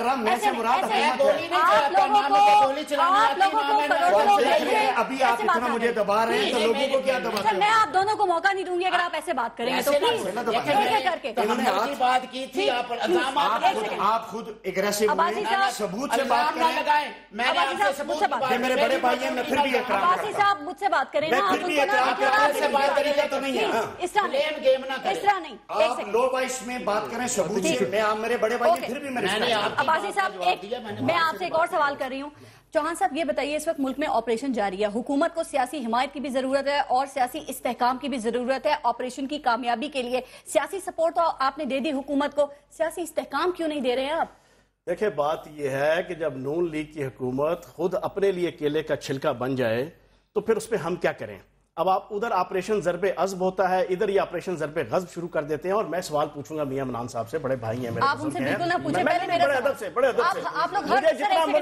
S4: ابھی آپ اتنا مجھے دبا رہے ہیں تو لوگوں کو کیا دباتے ہیں؟
S2: میں آپ دونوں کو موقع نہیں دوں گی اگر آپ ایسے بات کریں گے تو پلیز کر کے.
S6: بات کی تھی
S4: آپ خود اگریسو ہوئے، ثبوت سے بات کریں. میرے بڑے بھائی ہیں، میں پھر بھی احترام کرتا ہوں.
S2: عباسی صاحب مجھ سے بات کریں نا.
S4: میں پھر بھی احترام کرتا ہوں. سے بات کریں گے تو نہیں ہے.
S2: اس طرح نہیں.
S4: آپ لو وائس میں بات کریں ثبوت سے. میں آپ میرے بڑے بھائی ہیں، پھر بھی میں
S2: عباسی صاحب میں آپ سے ایک اور سوال کر رہی ہوں. چوہان صاحب یہ بتائیے، اس وقت ملک میں آپریشن جاری ہے، حکومت کو سیاسی حمایت کی بھی ضرورت ہے اور سیاسی استحکام کی بھی ضرورت ہے. آپریشن کی کامیابی کے لیے سیاسی سپورٹ تو آپ نے دے دی حکومت کو، سیاسی استحکام کیوں نہیں دے رہے ہیں آپ؟
S7: دیکھیں بات یہ ہے کہ جب نون لیگ کی حکومت خود اپنے لیے کیلے کا چھلکا بن جائے تو پھر اس پہ ہم کیا کریں؟ اب آپ ادھر آپریشن ضرب عزب ہوتا ہے، ادھر یہ آپریشن ضرب غضب شروع کر دیتے ہیں. اور میں سوال پوچھوں گا میاں منان صاحب سے، بڑے بھائی ہیں میرے.
S2: آپ ان سے بالکل نہ پوچھیں.
S7: بڑے ادب سے
S2: آپ لوگ ہر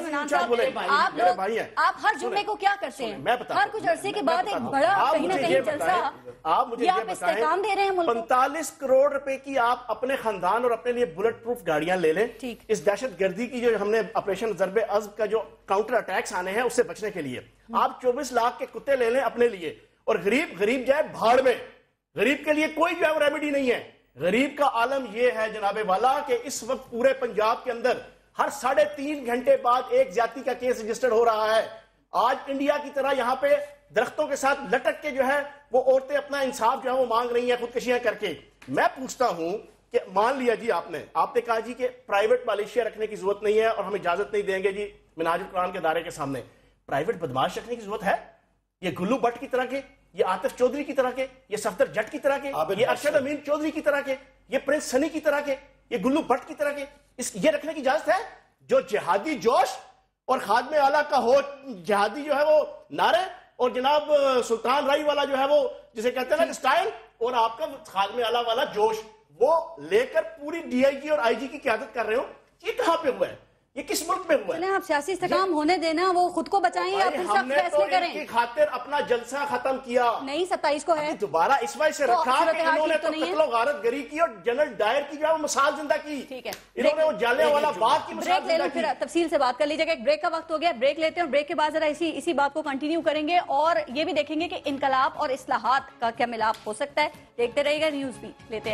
S2: آپ ہر جمعے کو کیا کرتے ہیں؟ ہر کچھ عرصے کے بعد ایک بڑا کہیں نہ کہیں جلسہ.
S7: آپ مجھے
S2: آپ استحکام دے رہے ہیں ملک کو.
S7: 45 کروڑ روپے کی آپ اپنے خاندان اور اپنے لیے بلٹ پروف گاڑیاں لے لیں. اس دہشت گردی کی جو ہم نے آپریشن ضرب عزب کا جو کاؤنٹر اٹیکس آنے ہیں اس سے بچنے کے لیے آپ 24 لاکھ کے کتے لے لیں اپنے لیے. اور غریب جائے بھاڑ میں. غریب کے لیے کوئی جو ہے ریمیڈی نہیں ہے. غریب کا عالم یہ ہے جناب والا کہ اس وقت پورے پنجاب کے اندر ہر 3.5 گھنٹے بعد ایک زیادتی کا کیس رجسٹر ہو رہا ہے. آج انڈیا کی طرح یہاں پہ درختوں کے ساتھ لٹک کے جو ہے وہ عورتیں اپنا انصاف جو ہے وہ مانگ رہی ہیں خودکشیاں کر کے. میں پوچھتا ہوں کہ مان لیا جی آپ نے کہا جی کہ پرائیویٹ مالیشیا رکھنے کی ضرورت نہیں ہے اور ہم اجازت نہیں دیں گے جی منہاج القرآن کے دائرے کے سامنے. پرائیویٹ بدماش رکھنے کی ضرورت ہے؟ یہ گلو بٹ کی طرح کے، یہ عاطف چودھری کی طرح کے، یہ صفدر جٹ کی طرح کے، یہ ارشد امین چودھری کی طرح کے، یہ پرنس سنی کی طرح کے، یہ گلو بٹ کی طرح کے یہ رکھنے کی اجازت ہے؟ جو جہادی جوش اور خادم اعلیٰ کا ہو جہادی جو ہے وہ نعرے اور جناب سلطان رائی والا جو ہے وہ جسے کہتے ہیں نا سٹائل اور آپ کا خادم اعلیٰ والا جوش وہ لے کر پوری ڈی آئی جی اور آئی جی کی قیادت کر رہے ہو. یہ کہاں پہ ہوا ہے؟ یہ کس ملک میں ہوا ہے؟
S2: چلیں آپ سیاسی استحکام ہونے دینا, وہ خود کو بچائیں یا پھر سخت فیصلے کریں.
S7: ہم نے تو ان کی خاطر اپنا جلسہ ختم کیا.
S2: نہیں 27 کو ہے.
S7: دوبارہ اس وجہ سے رکھا کہ انہوں نے تو قتل و غارت گری کی اور جنرل ڈائر کی جو ہے وہ مثال زندہ کی.
S2: ٹھیک ہے,
S7: انہوں نے وہ جالیانوالہ والا باغ کی مثال
S2: بریک لے
S7: زندہ
S2: لیں,
S7: کی.
S2: پھر تفصیل سے بات کر لیجیے گا. ایک بریک کا وقت ہو گیا, بریک لیتے ہیں اور بریک کے بعد ذرا اسی بات کو کنٹینیو کریں گے اور یہ بھی دیکھیں گے کہ انقلاب اور اصلاحات کا کیا ملاپ ہو سکتا ہے. دیکھتے رہیے گا نیوز بیٹ. لیتے ہیں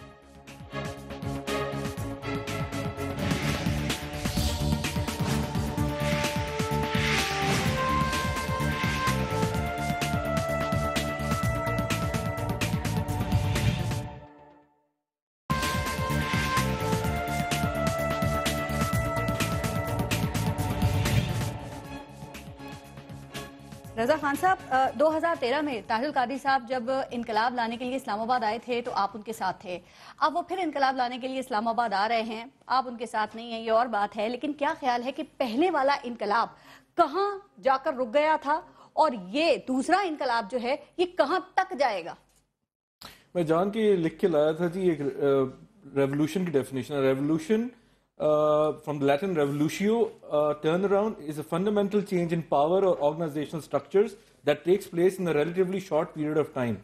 S2: رضا خان صاحب. 2013 میں طاہر القادری صاحب جب انقلاب لانے کے لیے اسلام آباد آئے تھے تو آپ ان کے ساتھ تھے. اب وہ پھر انقلاب لانے کے لیے اسلام آباد آ رہے ہیں, آپ ان کے ساتھ نہیں ہیں, یہ اور بات ہے. لیکن کیا خیال ہے کہ پہلے والا انقلاب کہاں جا کر رک گیا تھا اور یہ دوسرا انقلاب جو ہے یہ کہاں تک جائے گا؟
S5: میں جان کے لکھ کے لایا تھا جی ایک ریولوشن کی definition. Revolution from the Latin revolutio, turnaround is a fundamental change in power or organizational structures that takes place in a relatively short period of time,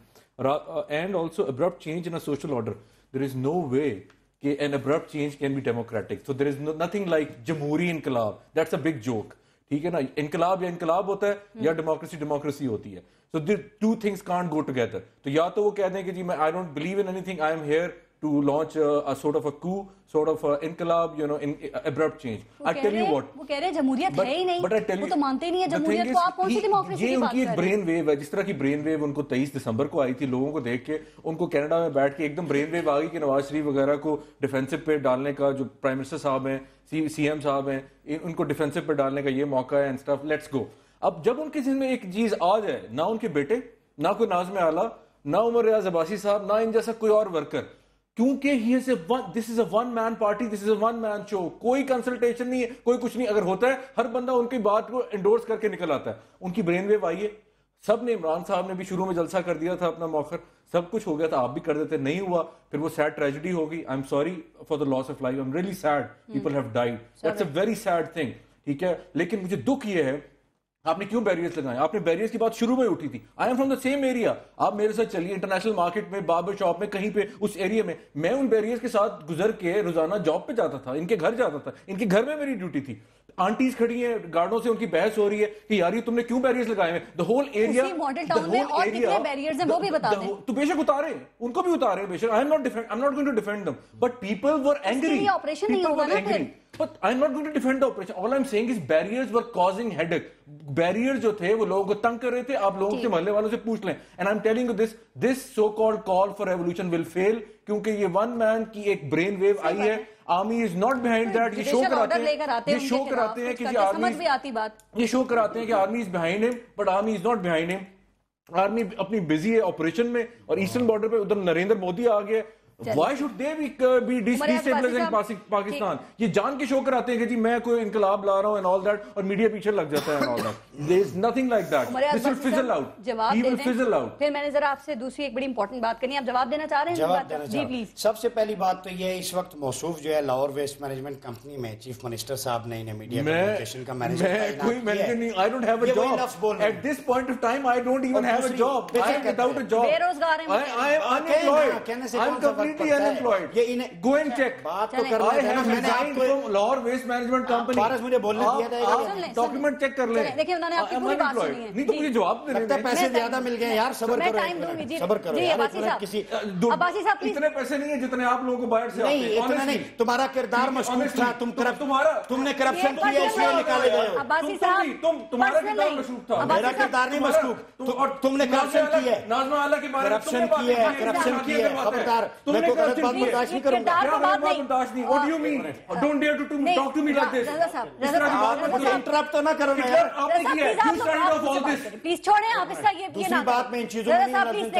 S5: and also abrupt change in a social order. There is no way that an abrupt change can be democratic. So there is nothing like Jamhuri Inqilab. That's a big joke. ٹھیک ہے نا, انقلاب یا انقلاب ہوتا ہے یا democracy ہوتی ہے. So the two things can't go together. تو یا تو وہ کہہ دیں کہ جی میں I don't believe in anything, I am here to launch a sort of a coup, sort of a inqilab, you know, in abrupt change. I tell you what.
S2: وہ کہہ رہے ہیں جمہوریت ہے ہی نہیں, وہ تو مانتے ہی نہیں ہے جمہوریت کو. آپ کون سی ڈیموکریسی کی بات کر رہے ہیں؟ یہ ان کی ایک برین ویو ہے, جس طرح کی برین ویو ان کو 23 دسمبر کو آئی تھی لوگوں کو دیکھ کے, ان کو کینیڈا میں بیٹھ کے ایک دم برین ویو آ گئی کہ نواز شریف وغیرہ کو ڈیفینسو پہ ڈالنے کا, جو پرائم منسٹر صاحب ہیں, سی ایم صاحب ہیں, ان کو ڈیفینسو پہ ڈالنے کا یہ موقع ہے اینڈ اسٹف, لیٹس گو. اب جب ان کے ذہن میں ایک چیز آ جائے, نہ ان کے بیٹے, نہ کوئی ناظم اعلیٰ, نہ عمر ریاض عباسی صاحب, نہ ان جیسا کوئی اور ورکر, کیونکہ this is a one man party, this is a one man show, کوئی کنسلٹیشن نہیں ہے, کوئی کچھ نہیں. اگر ہوتا ہے ہر بندہ ان کی بات کو انڈورس کر کے نکل آتا ہے. ان کی برین ویو آئی ہے, سب نے, عمران صاحب نے بھی شروع میں جلسہ کر دیا تھا اپنا موخر, سب کچھ ہو گیا تھا, آپ بھی کر دیتے, نہیں ہوا, پھر وہ سیڈ ٹریجڈی ہو گئی. I'm sorry for the loss of life, I'm really sad, people have died, that's a very sad thing. ٹھیک ہے, لیکن مجھے دکھ یہ ہے آپ نے کیوں بیریئرز لگائے. آپ نے بیریئرز کی بات شروع میں اٹھی تھی. I'm from the same area, آپ میرے ساتھ چلیے انٹرنیشنل مارکیٹ میں, باربر شاپ میں, کہیں پہ اس ایریا میں, میں ان بیریئرز کے ساتھ گزر کے روزانہ جاب پہ جاتا تھا, ان کے گھر جاتا تھا, ان کے گھر میں میری ڈیوٹی تھی. آنٹیز کھڑی ہیں گارڈوں سے, ان کی بحث ہو رہی ہے کہ یار یہ تم نے کیوں بیریئرز لگائے ہیں. The whole area, Model Town میں اور کتنے بیریئرز ہیں وہ بھی بتا دیں.
S5: تو بے شک اتارے, ان کو بھی اتارے بے شک. I'm not going to defend them, but people were angry.
S2: یہ آپریشن نہیں ہوگا نا پھر.
S5: But I'm not going to defend the operation. All I'm saying is barriers were causing headache. Barriers جو تھے وہ لوگوں کو تنگ کر رہے تھے. آپ لوگوں سے محلے والوں سے پوچھ لیں. And I'm telling you this so-called call for revolution will fail, کیونکہ یہ one man کی ایک brain wave آئی ہے. Army is not behind that. یہ شو کراتے ہیں کہ یہ شو کراتے ہیں کہ army is behind him, but army is not behind him. Army اپنی busy ہے آپریشن میں, اور ایسٹرن بارڈر پہ ادھر نریندر مودی آ گئے. Why should they be destabilizing Pakistan? یہ جان کے شو کراتے ہیں کہ جی میں کوئی انقلاب لا رہا ہوں and all that, اور میڈیا پیچھے لگ جاتا ہے and all that. There is nothing like that. This will fizzle out. He will fizzle out.
S2: پھر میں نے ذرا آپ سے دوسری ایک بڑی امپورٹنٹ بات کرنی ہے, آپ جواب دینا چاہ رہے ہیں؟
S4: جواب دینا
S2: جی پلیز.
S4: سب سے پہلی بات تو یہ ہے, اس وقت موصوف جو ہے لاہور ویسٹ مینجمنٹ کمپنی میں چیف منسٹر صاحب نے انہیں میڈیا کمیونیکیشن کا مینیجر
S5: کوئی مینیجر نہیں. I don't have a job. At this point of time I don't even have a job. I am without a job.
S2: بے روزگار ہیں.
S5: I am unemployed. I am completely unemployed. Go and check.
S4: بات تو کرنا
S5: I have resigned from Lahore Waste Management Company.
S4: فارس مجھے بولنے دیا تھا,
S5: ڈاکیومنٹ چیک کر لیں.
S2: دیکھیں انہوں نے آپ کی پوری بات سنی ہے.
S5: نہیں تو مجھے جواب دے
S4: لگتا ہے پیسے زیادہ مل گئے یار, صبر کرو, صبر کرو.
S2: جی عباسی صاحب
S5: اتنے پیسے نہیں ہیں جتنے آپ لوگوں کو باہر سے آتے ہیں.
S4: نہیں اتنا نہیں, تمہارا کردار مشکوک تھا, تم نے کرپشن کیا اس لیے نکالے گئے ہو.
S2: عباسی صاحب
S5: تمہارا کردار مشکوک تھا,
S4: میرا کردار نہیں مشکوک, تم نے کرپشن کی ہے,
S5: نازمہ اعلیٰ کے بارے میں
S4: کرپشن کی ہے, کرپشن کی ہے. خبردار, میں کوئی غلط بات برداشت نہیں کروں گا.
S5: What do you mean? Don't dare to talk to me like this.
S4: Interrupt تو نہ کرو نا یار.
S5: آپ نے کیا ہے, you started off all this.
S2: Please چھوڑیں آپ اس کا یہ
S4: دوسری بات میں ان چیزوں میں نہیں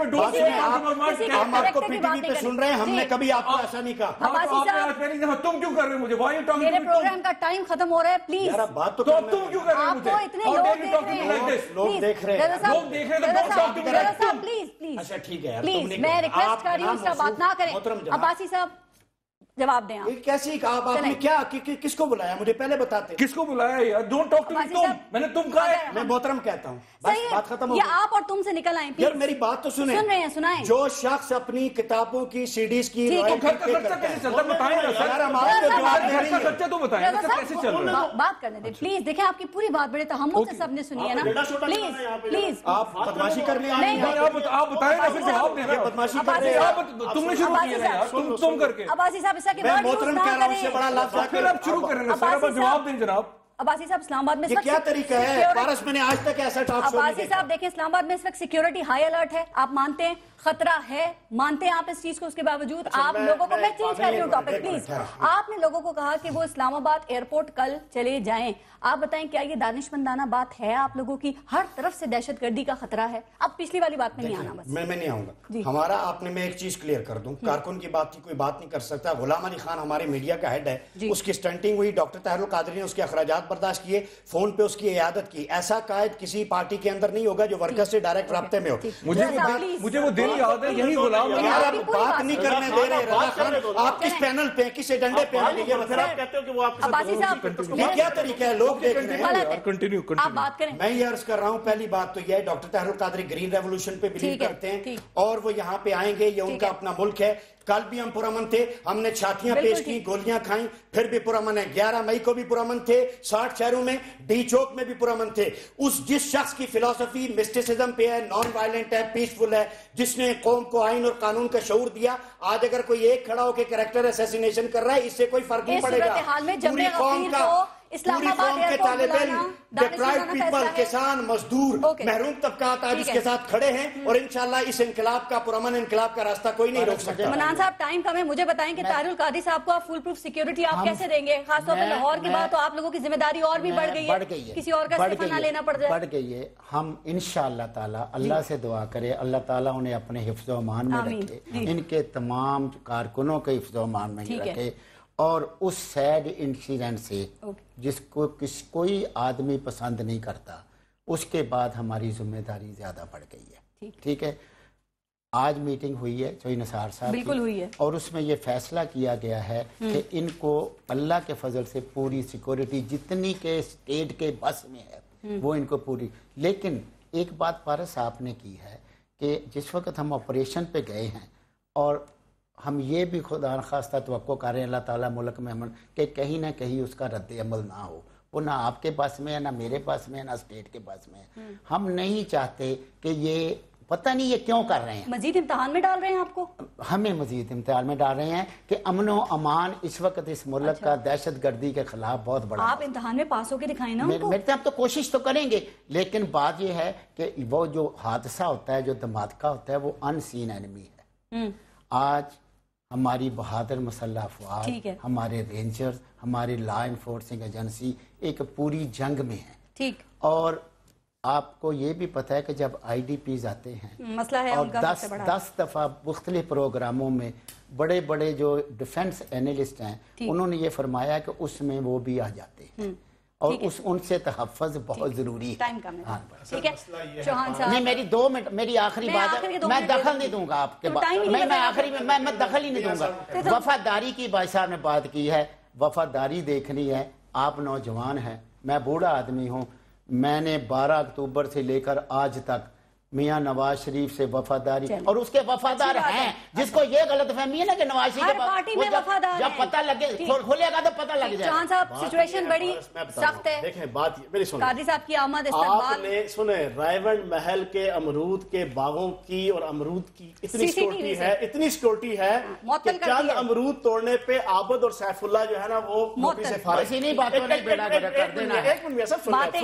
S4: ہم آپ کو پی ٹی وی پہ سن رہے ہیں, ہم نے کبھی آپ کو ایسا نہیں کہا.
S5: تم کیوں کر رہے ہو مجھے, why you talking to me?
S2: میرے پروگرام کا ٹائم ختم ہو رہا ہے, پلیز.
S4: یار بات تو
S5: تم کیوں کر رہے ہو مجھے,
S2: آپ کو اتنے لوگ دیکھ رہے ہیں,
S4: لوگ دیکھ رہے ہیں.
S2: پلیز پلیز
S4: اچھا ٹھیک ہے,
S2: پلیز میں ریکویسٹ کر رہی ہوں اس کا بات نہ کریں. عباسی صاحب جواب دیں آپ.
S4: کیسی آپ نے کیا کس کو بلایا مجھے پہلے بتاتے.
S5: کس کو بلایا یار؟ ڈونٹ ٹاک ٹو می تم. میں نے تم کہا ہے.
S4: میں محترم کہتا ہوں بس بات ختم ہو
S2: یہ
S4: گئی.
S2: آپ اور تم سے نکل آئیں
S4: یار میری بات تو سنیں.
S2: سن رہے ہیں سنائیں.
S4: جو شخص اپنی کتابوں کی سیڈیز کی
S5: گھر کا خرچہ کیسے چلتا ہے بتائیں نا سر. گھر کا خرچہ تو بتائیں کیسے چل رہا ہے.
S2: بات کرنے دیں پلیز. دیکھیں آپ کی پوری بات بڑے تحمل سے سب نے سنی ہے نا. پلیز پلیز
S4: آپ بدماشی کر لیں.
S5: آپ بتائیں نا پھر جواب دینا.
S4: بدماشی کر رہے ہیں.
S5: تم نے شروع کیا نا یار. تم کر کے.
S2: عباسی صاحب اس کا
S4: میں محترم کہہ رہا ہوں اس سے بڑا لفظ
S5: پھر آپ شروع کریں نا سر. آپ جواب دیں جناب.
S2: عباسی صاحب اسلام آباد میں
S4: یہ کیا طریقہ ہے پارس؟ میں نے آج تک ایسا ٹاک شو نہیں
S2: عباسی
S4: دیکھا.
S2: صاحب دیکھیں اسلام آباد میں اس وقت سیکیورٹی ہائی الرٹ ہے. آپ مانتے ہیں خطرہ ہے؟ مانتے ہیں آپ اس چیز کو؟ اس کے باوجود آپ لوگوں کو, میں چینج کر رہی ہوں ٹاپک پلیز. آپ نے لوگوں کو کہا کہ وہ اسلام آباد ایئرپورٹ کل چلے جائیں. آپ بتائیں کیا یہ دانش مندانہ بات ہے آپ لوگوں کی؟ ہر طرف سے دہشت گردی کا خطرہ ہے. اب پچھلی والی بات میں نہیں آنا. بس
S4: میں نہیں آؤں گا. ہمارا آپ نے, میں ایک چیز کلیئر کر دوں, کارکن کی بات کی کوئی بات نہیں کر سکتا. غلام علی خان ہمارے میڈیا کا ہیڈ ہے, اس کی سٹنٹنگ ہوئی, ڈاکٹر طاہر القادری نے اس کے اخراجات برداشت کیے, فون پہ اس کی عیادت کی. ایسا قائد کسی پارٹی کے اندر نہیں ہوگا جو ورکر سے ڈائریکٹ رابطے میں ہو.
S5: مجھے وہ دن یاد ہے یہی غلام علی.
S4: یار آپ بات نہیں کرنے دے رہے. رضا خان آپ کس پینل پہ, کس ایجنڈے پہ ہیں؟
S2: عباسی صاحب
S4: یہ کیا طریقہ ہے؟ لوگ دیکھ رہے ہیں.
S2: آپ بات کریں.
S4: میں یہ عرض کر رہا ہوں, پہلی بات تو یہ ہے doctor Tahir ul-Qadri green revolution پہ بلیو کرتے ہیں اور وہ یہاں پہ آئیں گے. یہ ان کا اپنا ملک ہے. کل بھی ہم پرامن تھے, ہم نے چھاتیاں پیش کی, گولیاں کھائیں, پھر بھی پرامن ہے. 11 مئی کو بھی پرامن تھے, 60 شہروں میں, ڈی چوک میں بھی پرامن تھے. جس شخص کی فلسفی مسٹسزم پہ ہے, نان وائلنٹ ہے, پیسفل ہے, جس نے قوم کو آئین اور قانون کا شعور دیا, آج اگر کوئی ایک کھڑا ہو کے کریکٹر اسیسینیشن کر رہا ہے, اس سے کوئی فرق نہیں پڑے گا. پوری قوم کا, پوری قوم کے طالب علم, ڈپرائیوڈ پیپل, کسان, مزدور, محروم طبقات آج اس کے ساتھ کھڑے ہیں اور انشاءاللہ اس انقلاب کا, پرامن انقلاب کا راستہ کوئی نہیں روک سکتا.
S2: منان صاحب ٹائم کم ہے, مجھے بتائیں کہ طاہر القادری صاحب کو آپ فل پروف سیکیورٹی آپ کیسے دیں گے؟ خاص طور پہ لاہور کی بات تو آپ لوگوں کی ذمہ داری اور بھی بڑھ گئی ہے, کسی اور کا استعفا نہ لینا پڑ جائے.
S6: بڑھ گئی ہے. ہم انشاءاللہ تعالی اللہ سے دعا کرے اللہ تعالیٰ انہیں اپنے حفظ و امان میں رکھے, ان کے تمام کارکنوں کے حفظ و امان میں رکھے. اور اس سیڈ انسیڈنٹ سے جس کو کوئی آدمی پسند نہیں کرتا, اس کے بعد ہماری ذمہ داری زیادہ بڑھ گئی ہے. ٹھیک ہے, آج میٹنگ ہوئی ہے چوئی نثار صاحب
S2: بالکل ہوئی ہے,
S6: اور اس میں یہ فیصلہ کیا گیا ہے کہ ان کو اللہ کے فضل سے پوری سیکورٹی جتنی کے اسٹیٹ کے بس میں ہے وہ ان کو پوری. لیکن ایک بات پارس آپ نے کی ہے کہ جس وقت ہم آپریشن پہ گئے ہیں اور ہم یہ بھی خدا نخواستہ توقع کر رہے ہیں اللہ تعالیٰ ملک میں امن کہ کہیں نہ کہیں اس کا رد عمل نہ ہو. وہ نہ آپ کے پاس میں ہے, نہ میرے پاس میں ہے, نہ اسٹیٹ کے پاس میں ہے. ہم نہیں چاہتے کہ یہ پتہ نہیں یہ کیوں کر رہے ہیں,
S2: مزید امتحان میں ڈال رہے ہیں آپ کو.
S6: ہمیں مزید امتحان میں ڈال رہے ہیں کہ امن و امان اس وقت اس ملک کا دہشت گردی کے خلاف بہت بڑا.
S2: آپ امتحان میں پاس ہو کے دکھائیں نا.
S6: میرے طرف تو کوشش تو کریں گے, لیکن بات یہ ہے کہ وہ جو حادثہ ہوتا ہے, جو دھماکہ ہوتا ہے, وہ ان سین اینمی ہے. آج ہماری بہادر مسلح افواج, ہمارے رینجرز, ہمارے لا انفورسنگ ایجنسی ایک پوری جنگ میں ہیں.
S2: ٹھیک.
S6: اور آپ کو یہ بھی پتہ ہے کہ جب آئی ڈی پیز آتے ہیں
S2: مسئلہ ہے
S6: اور 10 دفعہ مختلف پروگراموں میں بڑے بڑے جو ڈیفنس اینالسٹ ہیں انہوں نے یہ فرمایا کہ اس میں وہ بھی آ جاتے ہیں اور ان سے تحفظ بہت ضروری ہے.
S2: ٹھیک ہے چوہان صاحب,
S6: نہیں میری 2 منٹ, میری آخری بات ہے, میں دخل نہیں دوں گا آپ کے بات میں آخری میں دخل ہی نہیں دوں گا. وفاداری کی بھائی صاحب نے بات کی ہے, وفاداری دیکھنی ہے. آپ نوجوان ہیں, میں بوڑھا آدمی ہوں. میں نے 12 اکتوبر سے لے کر آج تک میاں نواز شریف سے وفاداری, اور اس کے وفادار ہیں. جس کو یہ غلط فہمی ہے نا کہ نواز شریف جب پتہ لگے کھولے گا تو پتہ لگ جائے.
S2: چوہان صاحب سچویشن بڑی سخت ہے.
S7: دیکھیں بات میری سنیں,
S2: قاضی صاحب کی آمد
S7: آپ نے سنیں رائیونڈ محل کے امرود کے باغوں کی اور امرود کی اتنی سیکورٹی ہے کہ چند امرود توڑنے پہ عابد اور سیف اللہ جو ہے نا وہ نوکری سے فارغ.
S6: اسی نہیں باتوں نے بیڑا گرک کر دینا ہے.
S7: ایک منٹ ایسا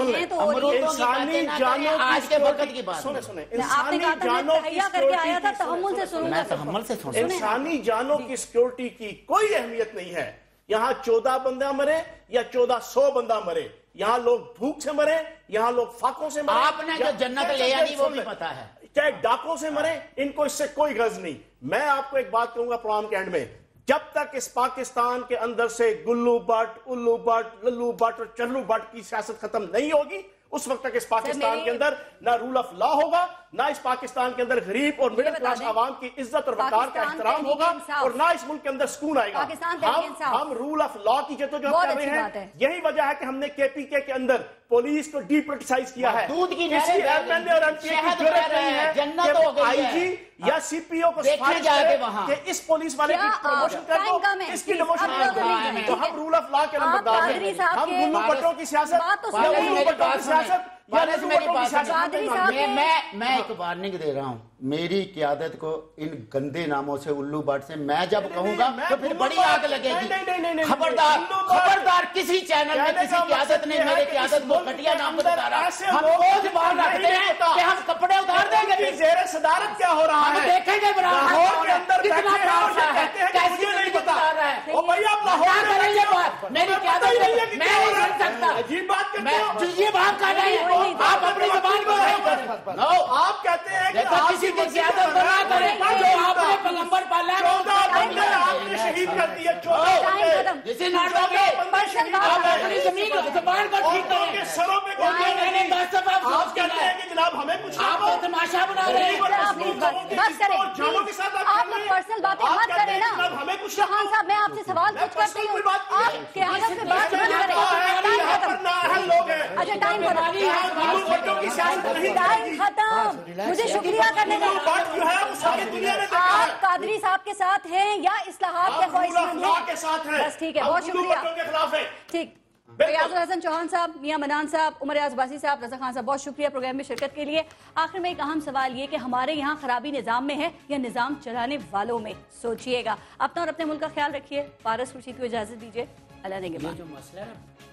S7: انسانی جانوں
S6: آج کے وقت کی بات
S7: انسانی جانوں کی سیکورٹی کی کوئی اہمیت نہیں ہے. یہاں 14 بندہ مرے یا 1400 بندہ مرے, یہاں لوگ بھوک سے مرے, یہاں لوگ فاقوں سے مرے.
S6: آپ نے جو جنت لے آنی وہ بھی پتا ہے,
S7: چاہے ڈاکوں سے مرے, ان کو اس سے کوئی غرض نہیں. میں آپ کو ایک بات کہوں گا پروگرام کے اینڈ میں, جب تک اس پاکستان کے اندر سے گلو بٹ, الو بٹ, للو بٹ اور چلو بٹ کی سیاست ختم نہیں ہوگی, اس وقت تک اس پاکستان کے اندر نہ رول آف لا ہوگا, نہ اس پاکستان کے اندر غریب اور مڈل کلاس عوام کی عزت اور وقار کا احترام ہوگا اور نہ اس ملک کے اندر سکون آئے گا. ہم رول آف لا کی جدوجہد کر رہے ہیں. یہی وجہ ہے کہ ہم نے کے پی کے اندر پولیس کو ڈی پولیٹیسائز کیا ہے. کسی ایم ایل اے اور ایم پی اے کی ضرورت نہیں ہے کہ وہ آئی جی یا سی پی او کو سفارش کرے کہ اس پولیس والے کی پروموشن کر دو, اس کی ڈیموشن کر دو. تو ہم رول آف لا کے نمبردار ہیں. ہم گلو بٹوں کی سیاست یا گلو بٹوں کی سیاست یا لڈو بٹوں کی سیاست.
S6: میں ایک وارننگ دے رہا ہوں, میری قیادت کو ان گندے ناموں سے الو بٹ سے میں جب کہوں گا تو پھر بڑی آگ لگے گی. خبردار کسی چینل میں کسی قیادت نے میرے قیادت کو گھٹیا نام بتا رہا. ہم روز باہر رکھتے ہیں کہ ہم کپڑے اتار دیں گے.
S7: زیر صدارت کیا ہو رہا ہے
S6: ہم دیکھیں گے
S7: لاہور کے اندر کتنا کام ہے, کیسے نہیں بتا رہا ہے. او بھائی آپ لاہور
S6: کریں یہ بات میری قیادت میں نہیں کر سکتا.
S7: عجیب بات کرتے ہو.
S6: یہ بات کر رہے ہیں آپ اپنی زبان کو نہیں کریں.
S7: آپ کہتے ہیں کہ
S6: کسی کی قیادت نہ کریں جو آپ نے پیغمبر پالا.
S7: 14 بندے آپ نے شہید کر دیے. 14 بندے
S6: جسے ناٹوں کے آپ اپنی زمین زبان کو ٹھیک کریں.
S7: سروں پہ
S6: میں نے 10 دفعہ
S7: آپ کہتے ہیں کہ جناب ہمیں کچھ
S6: آپ تو تماشا بنا رہے ہیں.
S2: بس کریں آپ لوگ پرسنل باتیں مت کریں نا. چوہان صاحب میں آپ سے سوال پوچھ کرتی ہوں, آپ قیادت سے بات مت کریں. اچھا ٹائم ختم. مجھے شکریہ کرنے کا. آپ قادری صاحب کے ساتھ ہیں یا اصلاحات کے خواہشمند ہیں؟ بس ٹھیک ہے, بہت شکریہ. ٹھیک, ریاض الحسن چوہان صاحب, میاں منان صاحب, عمر ریاض عباسی صاحب, رضا خان صاحب, بہت شکریہ پروگرام میں شرکت کے لیے. آخر میں ایک اہم سوال یہ کہ ہمارے یہاں خرابی نظام میں ہے یا نظام چلانے والوں میں؟ سوچئے گا. اپنا اور اپنے ملک کا خیال رکھیے. پارس خورشید کو اجازت دیجیے. اللہ نگہبان.
S6: جو مسئلہ ہے